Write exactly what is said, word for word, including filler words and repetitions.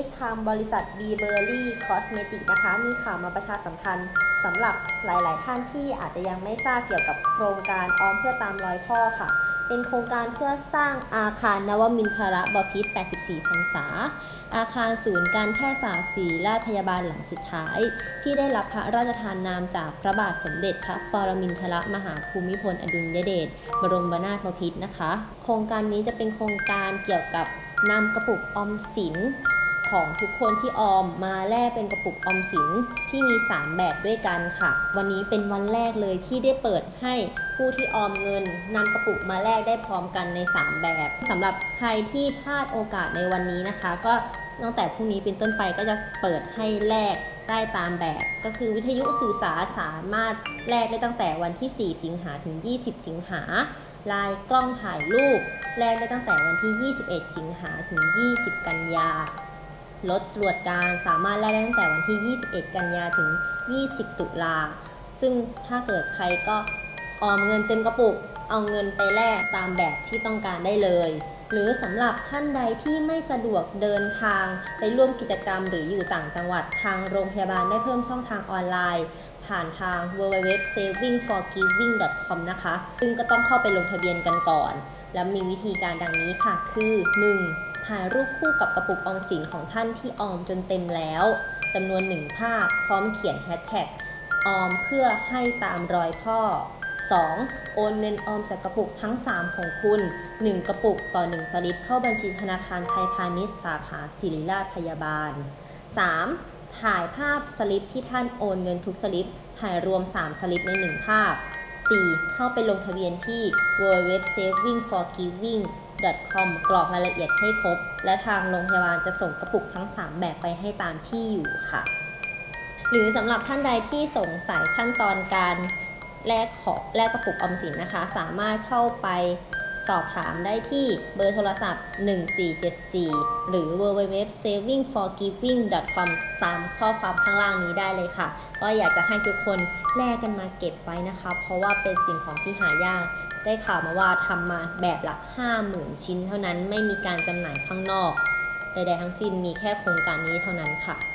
ทางบริษัท Beverly Cosmetics นะคะมีข่าวมาประชาสัมพันธ์สำหรับหลายๆท่านที่อาจจะยังไม่ทราบเกี่ยวกับโครงการออมเพื่อตามรอยพ่อค่ะเป็นโครงการเพื่อสร้างอาคารนวมินทรบพิตรแปดสิบสี่พรรษาอาคารศูนย์การแพทยศาสตร์ศิริราชพยาบาลหลังสุดท้ายที่ได้รับพระราชทานนามจากพระบาทสมเด็จพระปรมินทรมหาภูมิพลอดุลยเดชบรมนาถบพิตรนะคะโครงการนี้จะเป็นโครงการเกี่ยวกับนำกระปุกออมสินของทุกคนที่ออมมาแลกเป็นกระปุกออมสินที่มีสามแบบด้วยกันค่ะวันนี้เป็นวันแรกเลยที่ได้เปิดให้ผู้ที่ออมเงินนำกระปุกมาแลกได้พร้อมกันในสามแบบสำหรับใครที่พลาดโอกาสในวันนี้นะคะก็ตั้งแต่พรุ่งนี้เป็นต้นไปก็จะเปิดให้แลกได้ตามแบบก็คือวิทยุสื่อสารสามารถแลกได้ตั้งแต่วันที่สี่สิงหาถึงยี่สิบสิงหาลายกล้องถ่ายรูปแลกได้ตั้งแต่วันที่ยี่สิบเอ็ดสิงหาถึงยี่สิบกันยารถตรวจการสามารถแลกได้ตั้งแต่วันที่ยี่สิบเอ็ดกันยาถึงยี่สิบตุลาซึ่งถ้าเกิดใครก็ออมเงินเต็มกระปุกเอาเงินไปแลกตามแบบที่ต้องการได้เลยหรือสำหรับท่านใดที่ไม่สะดวกเดินทางไปร่วมกิจกรรมหรืออยู่ต่างจังหวัดทางโรงพยาบาลได้เพิ่มช่องทางออนไลน์ผ่านทาง ดับเบิลยู ดับเบิลยู ดับเบิลยู ดอท เซฟวิ่ง ฟอร์ กิฟวิ่ง ดอท คอม นะคะซึ่งก็ต้องเข้าไปลงทะเบียนกันก่อนและมีวิธีการดังนี้ค่ะคือ หนึ่ง ถ่ายรูปคู่กับกระปุกออมสินของท่านที่ออมจนเต็มแล้วจำนวนหนึ่งภาพพร้อมเขียนแฮชแท็กออมเพื่อให้ตามรอยพ่อ สอง โอนเงินออมจากกระปุกทั้งสามของคุณหนึ่งกระปุกต่อหนึ่งสลิปเข้าบัญชีธนาคารไทยพาณิชย์สาขาศิริราชพยาบาล สาม ถ่ายภาพสลิปที่ท่านโอนเงินทุกสลิปถ่ายรวมสามสลิปในหนึ่งภาพ สี่ เข้าไปลงทะเบียนที่ ดับเบิลยู ดับเบิลยู ดับเบิลยู ดอท เซฟวิ่ง ฟอร์ กิฟวิ่ง ดอท คอม กรอกรายละเอียดให้ครบและทางโรงพยาบาลจะส่งกระปุกทั้งสามแบบไปให้ตามที่อยู่ค่ะหรือสำหรับท่านใดที่สงสัยขั้นตอนการแลกของแลกกระปุกออมสินนะคะสามารถเข้าไปสอบถามได้ที่เบอร์โทรศัพท์หนึ่งสี่เจ็ดสี่หรือ ดับเบิลยู ดับเบิลยู ดับเบิลยู ดอท เซฟวิ่ง ฟอร์ กิฟวิ่ง ดอท คอม ตามข้อความข้างล่างนี้ได้เลยค่ะก็อยากจะให้ทุกคนแลกกันมาเก็บไว้นะคะเพราะว่าเป็นสิ่งของที่หายากได้ข่าวมาว่าทำมาแบบละ ห้าหมื่น ชิ้นเท่านั้นไม่มีการจำหน่ายข้างนอกใดๆทั้งสิ้นมีแค่โครงการนี้เท่านั้นค่ะ